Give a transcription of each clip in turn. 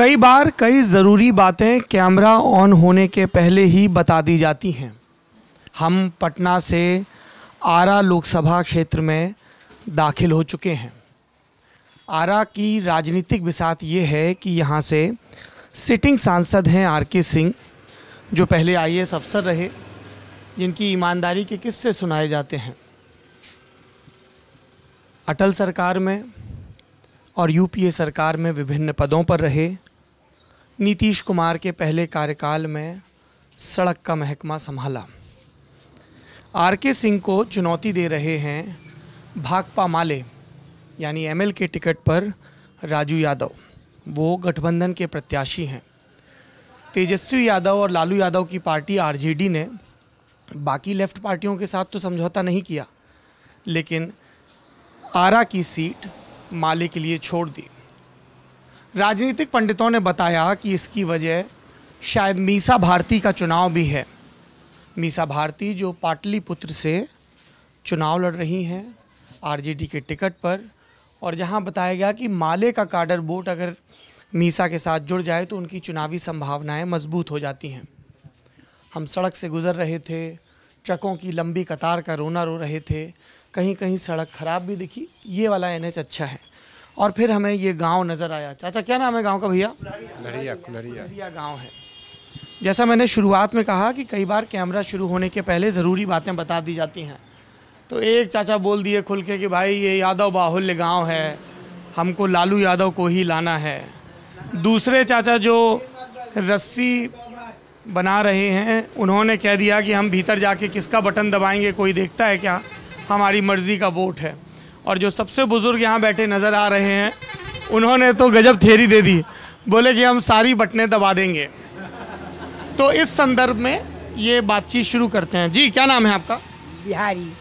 कई बार कई ज़रूरी बातें कैमरा ऑन होने के पहले ही बता दी जाती हैं। हम पटना से आरा लोकसभा क्षेत्र में दाखिल हो चुके हैं। आरा की राजनीतिक बिसात ये है कि यहाँ से सिटिंग सांसद हैं RK सिंह, जो पहले IAS अफसर रहे, जिनकी ईमानदारी के किस्से सुनाए जाते हैं। अटल सरकार में और UPA सरकार में विभिन्न पदों पर रहे। नीतीश कुमार के पहले कार्यकाल में सड़क का महकमा संभाला। RK सिंह को चुनौती दे रहे हैं भाकपा माले यानी ML के टिकट पर राजू यादव। वो गठबंधन के प्रत्याशी हैं। तेजस्वी यादव और लालू यादव की पार्टी RJD ने बाकी लेफ्ट पार्टियों के साथ तो समझौता नहीं किया, लेकिन आरा की सीट माले के लिए छोड़ दी। राजनीतिक पंडितों ने बताया कि इसकी वजह शायद मीसा भारती का चुनाव भी है। मीसा भारती जो पाटलिपुत्र से चुनाव लड़ रही हैं RJD के टिकट पर, और जहां बताया गया कि माले का काडर वोट अगर मीसा के साथ जुड़ जाए तो उनकी चुनावी संभावनाएं मजबूत हो जाती हैं। हम सड़क से गुजर रहे थे, ट्रकों की लंबी कतार का रोना रो रहे थे। कहीं कहीं सड़क ख़राब भी दिखी। ये वाला NH अच्छा है। और फिर हमें ये गांव नज़र आया। चाचा क्या नाम है गांव का भैया? कुलरिया गांव है। जैसा मैंने शुरुआत में कहा कि कई बार कैमरा शुरू होने के पहले ज़रूरी बातें बता दी जाती हैं। तो एक चाचा बोल दिए खुल के कि भाई ये यादव बाहुल्य गांव है, हमको लालू यादव को ही लाना है। दूसरे चाचा जो रस्सी बना रहे हैं उन्होंने कह दिया कि हम भीतर जाके किसका बटन दबाएंगे कोई देखता है क्या, हमारी मर्ज़ी का वोट है। और जो सबसे बुज़ुर्ग यहाँ बैठे नज़र आ रहे हैं उन्होंने तो गजब थेरी दे दी, बोले कि हम सारी बटनें दबा देंगे। तो इस संदर्भ में ये बातचीत शुरू करते हैं। जी क्या नाम है आपका? बिहारी।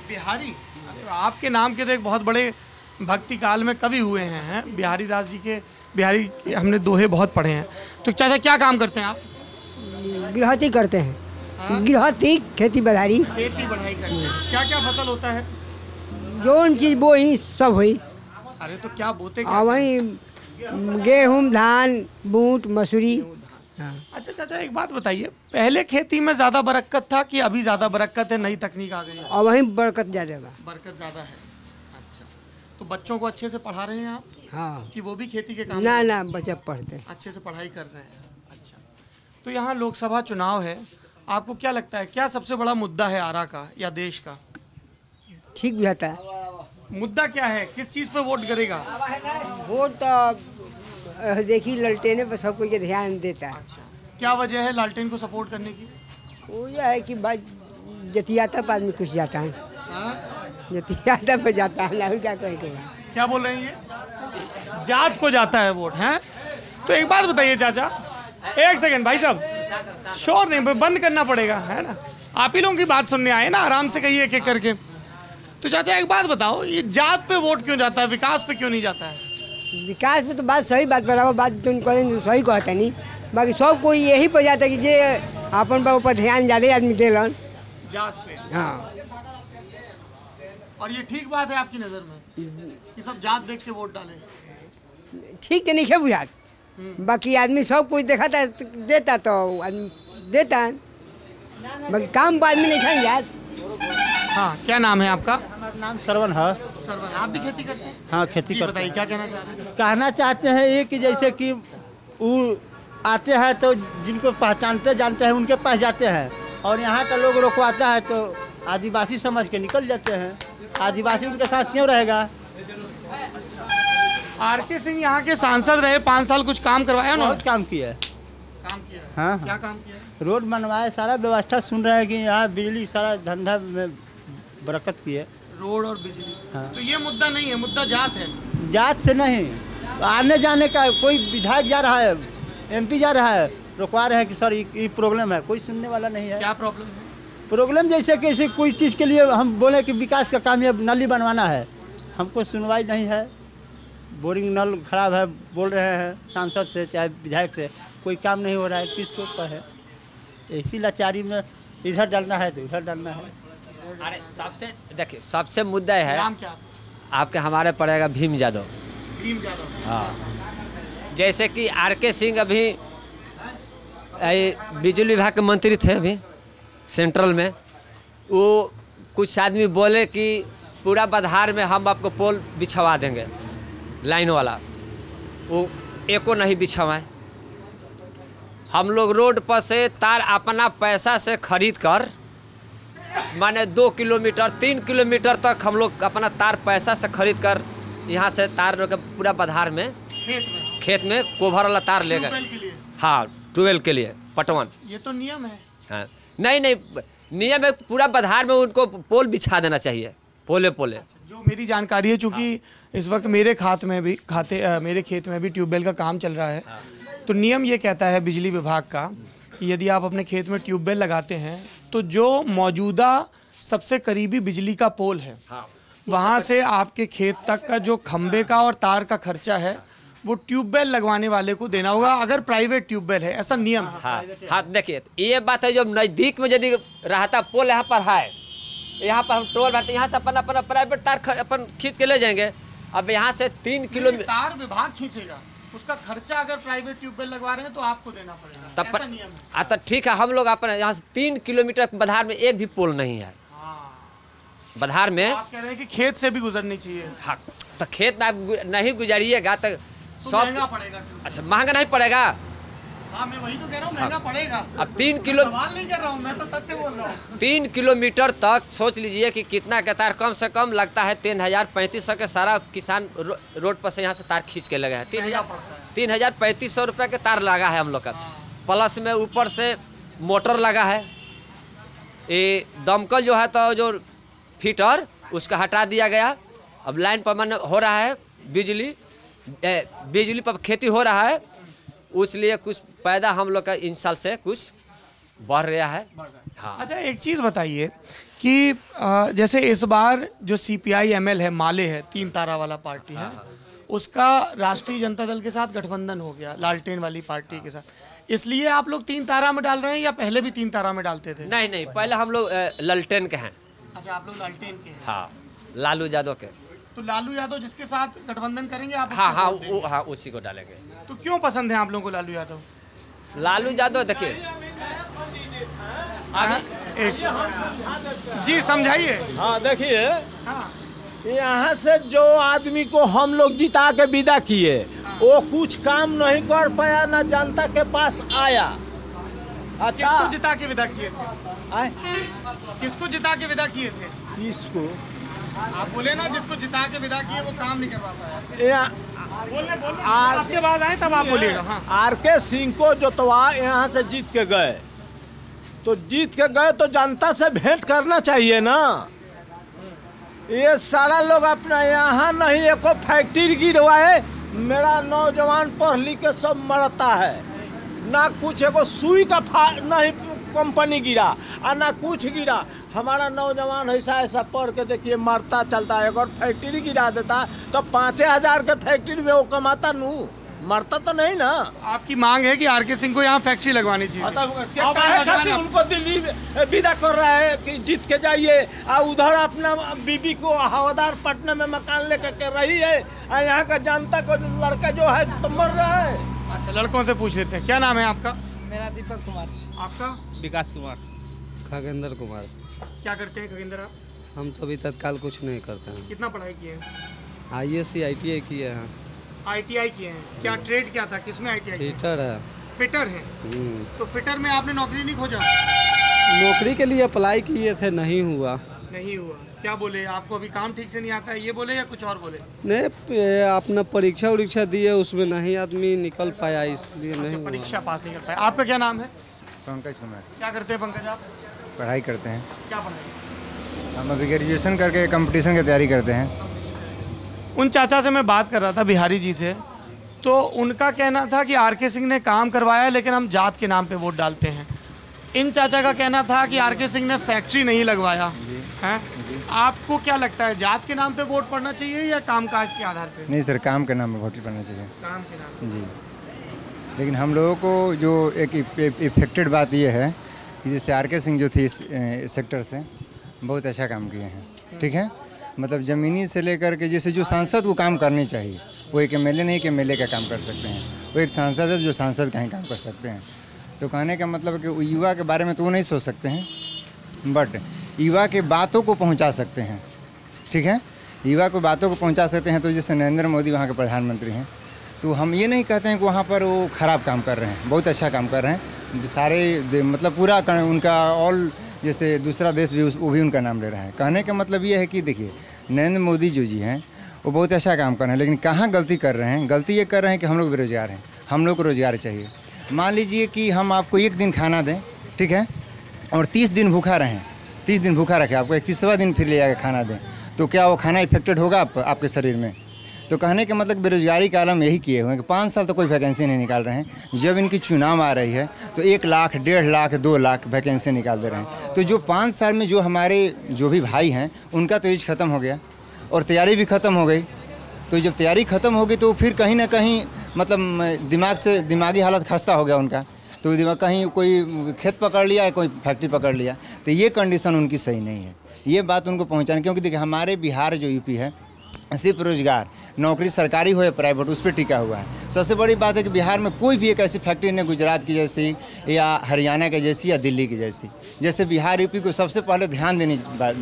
आपके नाम के तो एक बहुत बड़े भक्ति काल में कवि हुए हैं बिहारी दास जी के। बिहारी हमने दोहे बहुत पढ़े हैं। तो चाचा क्या काम करते हैं आप? गृहस्थी करते हैं। गृहस्थी खेती बढ़ाई करते हैं। क्या क्या फसल होता है? जो चीज़ वो ही सब हुई। अरे तो क्या बोते? वही गेहूँ, धान, बूट, मसूरी। अच्छा चाचा एक बात बताइए, पहले खेती में ज़्यादा बरकत था कि अभी ज़्यादा बरकत है, नई तकनीक आ गई है? और वहीं बरकत ज़्यादा है। बरकत ज़्यादा है। अच्छा, तो बच्चों को अच्छे से पढ़ा रहे हैं आप? हाँ। कि वो भी खेती के काम? ना बच्चे पढ़ते हैं, अच्छे से पढ़ाई कर रहे हैं। अच्छा, तो यहाँ लोकसभा चुनाव है, आपको क्या लगता है क्या सबसे बड़ा मुद्दा है आरा का या देश का? ठीक भी होता है। मुद्दा क्या है, किस चीज़ पे वोट करेगा? वोट तो देखिए ललटेने पर सब कोई ध्यान देता है। अच्छा, क्या वजह है लालटेन को सपोर्ट करने की? वो यह है कि भाई जतियाता पर आदमी कुछ जाता है। जतियाता पर जाता है ना, क्या कहेगा? क्या बोल रहे हैं ये? जात को जाता है वोट है? तो एक बात बताइए चाचा, एक सेकंड भाई साहब, शोर नहीं बंद करना पड़ेगा है ना, आप ही लोगों की बात सुनने आए ना, आराम से कहिए एक एक करके। तो चाचा एक बात बताओ, ये जात पे वोट क्यों जाता है, विकास पे क्यों नहीं जाता है? विकास में तो बात सही बात बराबर बात तुम करें सही कहते नहीं, बाकी सब कोई यही पर जाता है कि जे अपन पर ध्यान ज़्यादा आदमी देलन जात पे। हाँ। और ये ठीक बात है आपकी नज़र में कि सब जात देख के वोट डालें? ठीक तो नहीं है बुझात, बाकी आदमी सब कुछ देखा था देता तो आदमी देता है, बाकी काम पर आदमी नहीं खाएंगे यार। हाँ क्या नाम है आपका? हमारा नाम सरवन है। सरवन, आप भी खेती करते हैं? हाँ खेती करते हैं। बताइए क्या कहना चाह रहे हैं? कहना चाहते हैं ये कि जैसे कि वो आते हैं तो जिनको पहचानते जानते हैं उनके पास जाते हैं, और यहाँ का लोग रोकवाता है तो आदिवासी समझ के निकल जाते हैं। आदिवासी उनके साथ क्यों रहेगा? RK सिंह यहाँ के सांसद रहे, 5 साल, कुछ काम करवाया ना? बहुत काम किया है। काम किया है? हाँ क्या काम किया है? रोड बनवाए, सारा व्यवस्था सुन रहे हैं कि यहाँ बिजली सारा धंधा में बरकत की है। रोड और बिजली। हाँ। तो ये मुद्दा नहीं है, मुद्दा जात है। जात से नहीं, आने जाने का कोई विधायक जा रहा है, MP जा रहा है, रुकवा रहे हैं कि सर ये प्रॉब्लम है, कोई सुनने वाला नहीं है। क्या प्रॉब्लम है? प्रॉब्लम जैसे कि कोई चीज़ के लिए हम बोले कि विकास का काम ये नाली बनवाना है, हमको सुनवाई नहीं है। बोरिंग नल खराब है बोल रहे हैं सांसद से चाहे विधायक से, कोई काम नहीं हो रहा है, किसको ऊपर है? ऐसी लाचारी में इधर डालना है तो इधर डालना है। अरे सबसे देखिए सबसे मुद्दा है नाम क्या? आपके हमारे पड़ेगा भीम यादव। भीम यादव। हाँ जैसे कि RK सिंह अभी बिजली विभाग के मंत्री थे अभी सेंट्रल में, वो कुछ आदमी बोले कि पूरा बधार में हम आपको पोल बिछवा देंगे लाइन वाला, वो एको नहीं बिछवाए। हम लोग रोड पर से तार अपना पैसा से खरीद कर माने 2 किलोमीटर 3 किलोमीटर तक हम लोग अपना तार पैसा से खरीद कर यहाँ से तार पूरा बधार में खेत में कोभर वाला तार ले गए। हाँ, ट्यूबवेल के लिए पटवन। ये तो नियम है। हाँ, नहीं नियम है, पूरा बधार में उनको पोल बिछा देना चाहिए, पोले। जो मेरी जानकारी है, चूँकि इस वक्त मेरे मेरे खेत में भी ट्यूबवेल का काम चल रहा है, तो नियम ये कहता है बिजली विभाग का कि यदि आप अपने खेत में ट्यूबवेल लगाते हैं तो जो मौजूदा सबसे करीबी बिजली का पोल है, वहाँ से आपके खेत तक का जो खंबे का और तार का खर्चा है वो ट्यूबवेल लगवाने वाले को देना होगा, अगर प्राइवेट ट्यूबवेल है, ऐसा नियम है। हाँ, देखिए ये बात है, जो नज़दीक में यदि रहता पोल यहाँ पर है, यहाँ पर हम टोल भरते, यहाँ से अपन प्राइवेट तार अपन खींच के ले जाएंगे। अब यहाँ से 3 किलोमीटर तार विभाग खींचेगा, उसका खर्चा अगर प्राइवेट ट्यूबवेल लगवा रहे हैं तो आपको देना पड़ेगा, तब ऐसा नियम है। तो ठीक है, हम लोग अपने यहाँ से 3 किलोमीटर बधार में एक भी पोल नहीं है। बधार में आप कह रहे हैं कि खेत से भी गुजरनी चाहिए। हाँ, तो खेत में आप नहीं गुजारिएगा तो सब महंगा पड़ेगा। अच्छा, महंगा नहीं पड़ेगा। हाँ, मैं वही तो कह रहा हूँ, महंगा पड़ेगा। अब 3 किलो सवाल नहीं कर रहा हूँ, मैं तो तथ्य बोल रहा हूँ। 3 किलोमीटर तक सोच लीजिए कि कितना का तार कम से कम लगता है 3,000-3,500 के सारा किसान रोड पर से यहाँ से तार खींच के लगे हैं। 3,000-3,500 रुपये के तार लगा है हम लोग का, प्लस में ऊपर से मोटर लगा है। ये दमकल जो है तो जो फीटर उसका हटा दिया गया। अब लाइन पर मन हो रहा है, बिजली पर खेती हो रहा है, उसलिए कुछ पैदा हम लोग का इन साल से कुछ बढ़ रहा है। हाँ। अच्छा, एक चीज़ बताइए कि जैसे इस बार जो CPI ML है, माले है, 3 तारा वाला पार्टी है, उसका राष्ट्रीय जनता दल के साथ गठबंधन हो गया, लालटेन वाली पार्टी के साथ, इसलिए आप लोग 3 तारा में डाल रहे हैं या पहले भी 3 तारा में डालते थे? नहीं, पहले हम लोग ललटेन के हैं। अच्छा, आप लोग लालटेन के हैं। हाँ, लालू यादव के। तो लालू यादव जिसके साथ गठबंधन करेंगे आप? हाँ, उसी को डालेंगे। तो क्यों पसंद है आप लोगों को लालू यादव? लालू यादव देखिए, जी समझाइए। हाँ, देखिए, हाँ, यहाँ से जो आदमी को हम लोग जिता के विदा किए, वो कुछ काम नहीं कर पाया, ना जनता के पास आया। अच्छा, किसको जिता के विदा किए थे? आए? किसको जिता के विदा किए थे? किसको? आप बोले ना, जिसको जिता के विदा किए वो काम नहीं करवा पाया। बोलने आपके बाद आए तब आप बोलिएगा। हाँ। RK सिंह को जोतवा यहाँ से जीत के गए, तो जीत के गए तो जनता से भेंट करना चाहिए ना। ये सारा लोग अपना यहाँ नहीं, एको फैक्ट्री गिरवाए, मेरा नौजवान पढ़ लिख के सब मरता है, ना कुछ एको सुई का नहीं कंपनी गिरा और ना कुछ गिरा। हमारा नौजवान ऐसा पढ़ के देखिए मरता चलता है। अगर फैक्ट्री गिरा देता तो 5,000 के फैक्ट्री में वो कमाता नू, मरता तो नहीं ना। आपकी मांग है कि RK सिंह को यहाँ फैक्ट्री लगवानी चाहिए। उनको दिल्ली विदा कर रहा है कि जीत के जाइए, और उधर अपना बीबी को हवादार पटना में मकान लेकर के रही है, और यहाँ का जनता को लड़का जो है तो मर रहा है। अच्छा, लड़कों से पूछ लेते हैं, क्या नाम है आपका? मेरा दीपक कुमार। आपका? विकास कुमार। खगेंद्र कुमार। क्या करते हैं खगेंद्र आप? हम तो अभी तत्काल कुछ नहीं करते हैं। कितना पढ़ाई किए हैं? ISC ITI किए हैं। ITI किए हैं। क्या ट्रेड क्या था, किसमें ITI? फिटर है। फिटर है। तो फिटर में आपने नौकरी नहीं खोजा? नौकरी के लिए अप्लाई किए थे, नहीं हुआ। नहीं हुआ? क्या बोले आपको, अभी काम ठीक से नहीं आता है ये बोले या कुछ और बोले? नहीं, अपना परीक्षा दिए, उसमें नहीं आदमी निकल पाया, इसलिए नहीं। परीक्षा पास नहीं कर पाया। आपका क्या नाम है? पंकज कुमार। क्या करते हैं पंकज आप? पढ़ाई करते हैं। क्या पढ़ाई? हम अभी ग्रेजुएशन करके कंपटीशन की तैयारी करते हैं। उन चाचा से मैं बात कर रहा था, बिहारी जी से, तो उनका कहना था कि RK सिंह ने काम करवाया लेकिन हम जात के नाम पे वोट डालते हैं। इन चाचा का कहना था कि RK सिंह ने फैक्ट्री नहीं लगवाया है। आपको क्या लगता है, जात के नाम पे वोट पड़ना चाहिए या कामकाज के आधार पे? नहीं सर, काम के नाम पे वोट पड़ना चाहिए। काम के नाम जी। लेकिन हम लोगों को जो एक इफेक्टेड बात ये है कि जैसे RK सिंह जो थी इस सेक्टर से बहुत अच्छा काम किए हैं, ठीक है। मतलब ज़मीनी से लेकर के जैसे जो सांसद को काम करनी चाहिए, वो एक MLA नहीं कि MLA का काम कर सकते हैं। वो एक सांसद है जो सांसद का ही काम कर सकते हैं। तो कहने का मतलब है कि युवा के बारे में तो वो नहीं सोच सकते हैं, बट युवा के बातों को पहुंचा सकते हैं। ठीक है, युवा को बातों को पहुंचा सकते हैं। तो जैसे नरेंद्र मोदी वहाँ के प्रधानमंत्री हैं, तो हम ये नहीं कहते हैं कि वहाँ पर वो ख़राब काम कर रहे हैं, बहुत अच्छा काम कर रहे हैं। सारे मतलब पूरा उनका ऑल, जैसे दूसरा देश भी वो भी उनका नाम ले रहा है। कहने का मतलब ये है कि देखिए नरेंद्र मोदी जो जी हैं वो बहुत अच्छा काम कर रहे हैं, लेकिन कहाँ गलती कर रहे हैं? गलती ये कर रहे हैं कि हम लोग बेरोजगार हैं, हम लोग को रोज़गार चाहिए। मान लीजिए कि हम आपको 1 दिन खाना दें, ठीक है, और 30 दिन भूखा रहें, 30 दिन भूखा रखें, आपको 31वां दिन फिर ले आकर खाना दें, तो क्या वो खाना इफेक्टेड होगा आपके शरीर में? तो कहने का मतलब बेरोजगारी का आलम यही किए हुए हैं कि 5 साल तो कोई वैकेंसी नहीं निकाल रहे हैं। जब इनकी चुनाव आ रही है तो 1 लाख, 1.5 लाख, 2 लाख वैकेंसी निकाल दे रहे हैं। तो जो 5 साल में जो हमारे जो भी भाई हैं उनका तो एज ख़त्म हो गया और तैयारी भी ख़त्म हो गई। तो जब तैयारी ख़त्म हो गई तो फिर कहीं ना कहीं मतलब दिमागी हालत खस्ता हो गया उनका। तो कहीं कोई खेत पकड़ लिया, कोई फैक्ट्री पकड़ लिया, तो ये कंडीशन उनकी सही नहीं है। ये बात उनको पहुंचाने, क्योंकि देखिए हमारे बिहार जो यूपी है सिर्फ रोजगार, नौकरी सरकारी हो या प्राइवेट, उस पर टिका हुआ है। सबसे बड़ी बात है कि बिहार में कोई भी एक ऐसी फैक्ट्री नहीं, गुजरात की जैसी या हरियाणा की जैसी या दिल्ली की जैसी। जैसे बिहार यूपी को सबसे पहले ध्यान देने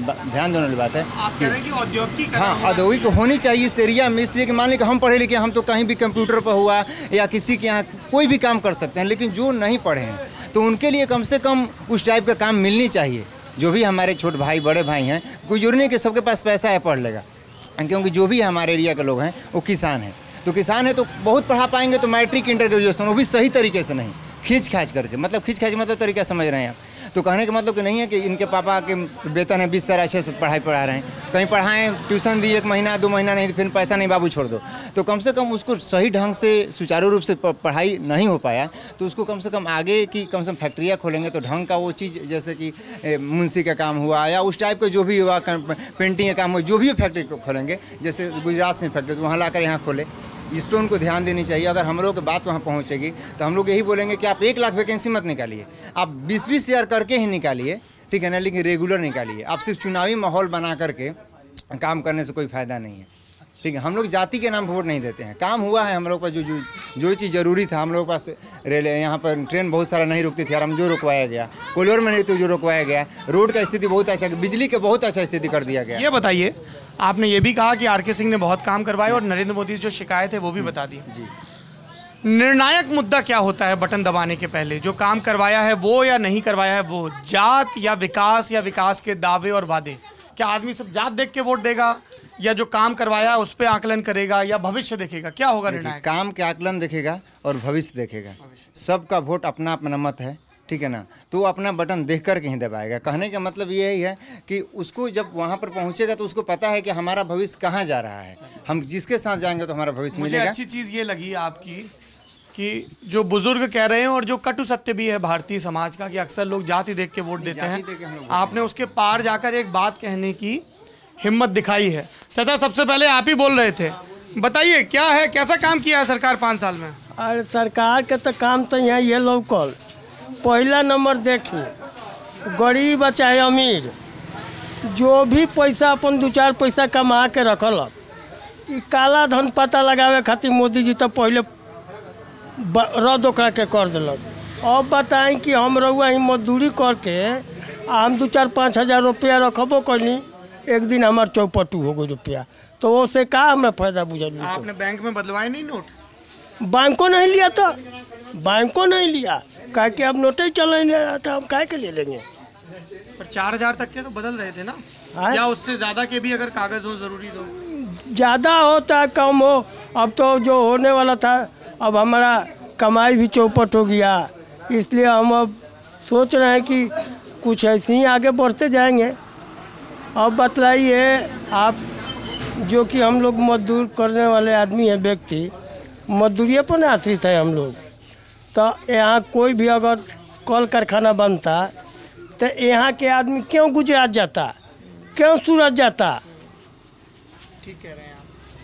वाली बात है कि औद्योगिक, हाँ, औद्योगिक होनी चाहिए इस एरिया में। इसलिए कि मान लीजिए हम पढ़े लिखे, हम तो कहीं भी कंप्यूटर पर हुआ या किसी के यहाँ कोई भी काम कर सकते हैं, लेकिन जो नहीं पढ़े हैं तो उनके लिए कम से कम उस टाइप का काम मिलनी चाहिए। जो भी हमारे छोटे भाई बड़े भाई हैं, कोई जरूरी नहीं कि सबके पास पैसा है पढ़ लेगा, क्योंकि जो भी हमारे एरिया के लोग हैं वो किसान हैं। तो किसान है तो बहुत पढ़ा पाएंगे, तो मैट्रिक इंटर ग्रेजुएशन वो भी सही तरीके से नहीं, खींच खाच करके, मतलब खींच खाच मतलब तरीका समझ रहे हैं आप। तो कहने का मतलब कि नहीं है कि इनके पापा के वेतन है 20 साल अच्छे से पढ़ाई पढ़ा रहे हैं, कहीं पढ़ाएं, ट्यूशन दी 1 महीना 2 महीना नहीं, फिर पैसा नहीं, बाबू छोड़ दो। तो कम से कम उसको सही ढंग से सुचारू रूप से पढ़ाई नहीं हो पाया, तो उसको कम से कम आगे की कम से कम फैक्ट्रियाँ खोलेंगे तो ढंग का वो चीज़, जैसे कि मुंशी का काम हुआ या उस टाइप का जो भी हुआ, पेंटिंग का काम हुआ, जो भी फैक्ट्री खोलेंगे, जैसे गुजरात से फैक्ट्री, तो वहाँ लाकर यहाँ खोले। इस पर उनको ध्यान देनी चाहिए। अगर हम लोग की बात वहाँ पहुँचेगी तो हम लोग यही बोलेंगे कि आप 1 लाख वैकेंसी मत निकालिए, आप 20-20 हज़ार करके ही निकालिए, ठीक है ना, लेकिन रेगुलर निकालिए। आप सिर्फ चुनावी माहौल बना करके काम करने से कोई फ़ायदा नहीं है, ठीक है। हम लोग जाति के नाम पर वोट नहीं देते हैं। काम हुआ है हम लोग पर, जो चीज़ ज़रूरी था, हम लोग पास रेल, यहाँ पर ट्रेन बहुत सारा नहीं रुकती थी, जो रुकवाया गया, कोलोर में नहीं तो जो रुकवाया गया, रोड का स्थिति बहुत अच्छा, बिजली का बहुत अच्छा स्थिति कर दिया गया। ये बताइए, आपने ये भी कहा कि आरके सिंह ने बहुत काम करवाए और नरेंद्र मोदी जो शिकायत है वो भी बता दी जी। निर्णायक मुद्दा क्या होता है बटन दबाने के पहले? जो काम करवाया है वो या नहीं करवाया है वो, जात या विकास के दावे और वादे? क्या आदमी सब जात देख के वोट देगा या जो काम करवाया उस पर आकलन करेगा या भविष्य देखेगा? क्या होगा निर्णय? काम के आकलन देखेगा और भविष्य देखेगा। सबका वोट अपना अपना मत है, ठीक है ना, तो वो अपना बटन देख कर के ही दबाएगा। कहने का मतलब यही है कि उसको जब वहाँ पर पहुँचेगा तो उसको पता है कि हमारा भविष्य कहाँ जा रहा है, हम जिसके साथ जाएंगे तो हमारा भविष्य मिलेगा। मुझे अच्छी चीज़ ये लगी आपकी कि जो बुजुर्ग कह रहे हैं और जो कटु सत्य भी है भारतीय समाज का, कि अक्सर लोग जाति देख के वोट देते हैं, आपने उसके पार जाकर एक बात कहने की हिम्मत दिखाई है। चाचा, सबसे पहले आप ही बोल रहे थे, बताइए क्या है, कैसा काम किया है सरकार 5 साल में? अरे सरकार के तो काम तो यहाँ ये लोकल, पहला नंबर देखी, गरीब चाहे अमीर, जो भी पैसा अपन 2-4 पैसा कमा के रखल, काला धन पता लगावे खातिर मोदी जी तो पहले रद्द ओकरा के कर दिलक। अब बताएं कि हम रहुआ ही मजदूरी करके हम 2-4-5 हज़ार रुपया रखबो करनी, एक दिन हमार चौपटू हो गई रुपया, तो वो से का हमें फायदा बुझल? आपने बैंक में बदलवाए नहीं नोट? बैंकों नहीं लिया था, बैंकों नहीं लिया, कह के अब नोट ही चल नहीं रहा था, हम काहे के ले लेंगे? पर 4,000 तक के तो बदल रहे थे ना, या उससे ज़्यादा के भी अगर कागज़ हो ज़रूरी तो? ज़्यादा होता कम हो, अब तो जो होने वाला था, अब हमारा कमाई भी चौपट हो गया, इसलिए हम अब सोच रहे हैं कि कुछ ऐसे ही आगे बढ़ते जाएंगे। अब बतलाइए आप, जो कि हम लोग मजदूर करने वाले आदमी हैं, व्यक्ति मजदूरी पर आश्रित है हम लोग, तो यहाँ कोई भी अगर कल कारखाना बनता तो यहाँ के आदमी क्यों गुजरात जाता, क्यों सूरत जाता? ठीक कह रहे हैं आप।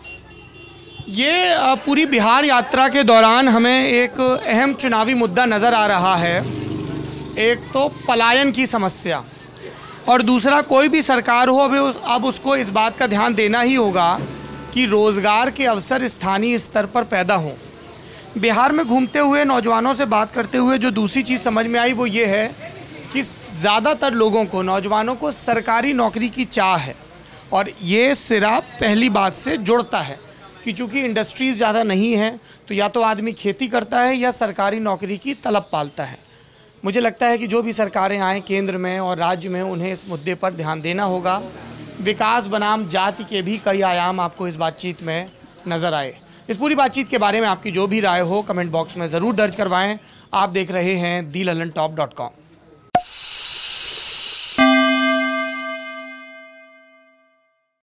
ये पूरी बिहार यात्रा के दौरान हमें एक अहम चुनावी मुद्दा नज़र आ रहा है। एक तो पलायन की समस्या, और दूसरा कोई भी सरकार हो अब उसको इस बात का ध्यान देना ही होगा कि रोज़गार के अवसर स्थानीय स्तर पर पैदा हों। बिहार में घूमते हुए नौजवानों से बात करते हुए जो दूसरी चीज़ समझ में आई वो ये है कि ज़्यादातर लोगों को, नौजवानों को सरकारी नौकरी की चाह है और ये सिरा पहली बात से जुड़ता है कि चूँकि इंडस्ट्रीज़ ज़्यादा नहीं है तो या तो आदमी खेती करता है या सरकारी नौकरी की तलब पालता है। मुझे लगता है कि जो भी सरकारें आएँ केंद्र में और राज्य में, उन्हें इस मुद्दे पर ध्यान देना होगा। विकास बनाम जाति के भी कई आयाम आपको इस बातचीत में नज़र आए। इस पूरी बातचीत के बारे में आपकी जो भी राय हो कमेंट बॉक्स में ज़रूर दर्ज करवाएं। आप देख रहे हैं दी लल्लनटॉप.com।